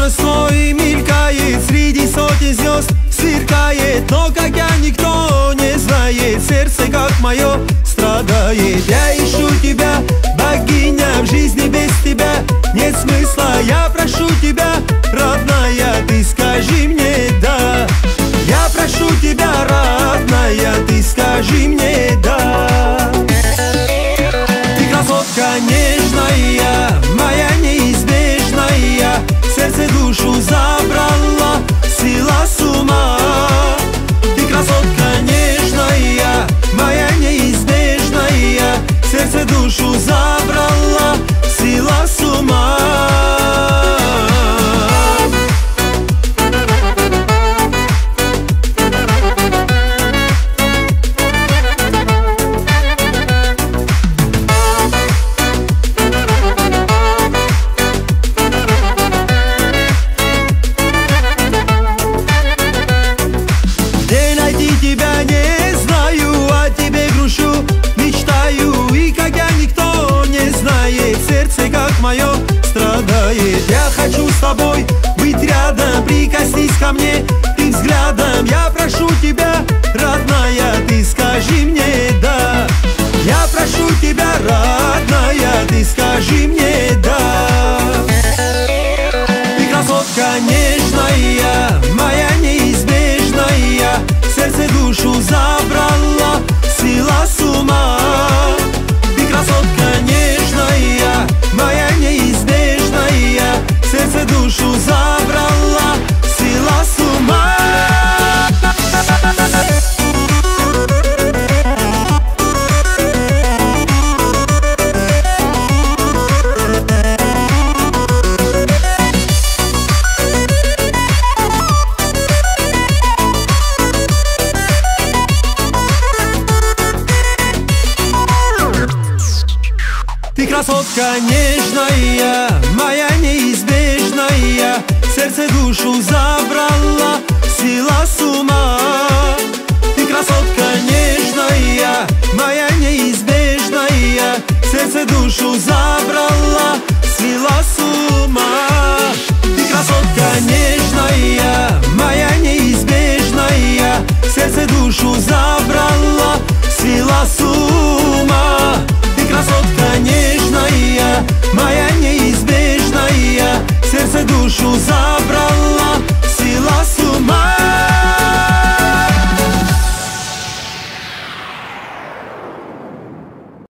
красой мелькает, среди сотен звезд сверкает. Но как я, никто не знает, сердце как мое страдает. Я ищу тебя, богиня, в жизни без тебя нет смысла. Я прошу тебя, родная, ты скажи мне да. Я прошу тебя, родная, ты скажи мне да. Ты красотка нежная, моя неизбежная, сердце душу забрала, свела с ума. Ты красотка нежная, моя неизбежная, сердце душу забрала, свела с ума. Тебя не знаю, о тебе грущу, мечтаю. И как я, никто не знает, сердце как мое страдает. Я хочу с тобой быть рядом, прикоснись ко мне ты взглядом. Я прошу тебя, родная, ты скажи мне да. Я прошу тебя, родная, ты скажи мне да. Ты красотка нежная, моя неизбежная, сердце душу забрала, свела с ума. Ты красотка нежная, моя неизбежная, сердце душу забрала, свела с ума. Ты красотка нежная, моя неизбежная, сердце душу забрала, свела с ума. Ты красотка нежная, моя неизбежная, сердце душу забрала, свела с ума. Ты красотка нежная, моя неизбежная, сердце душу забрала.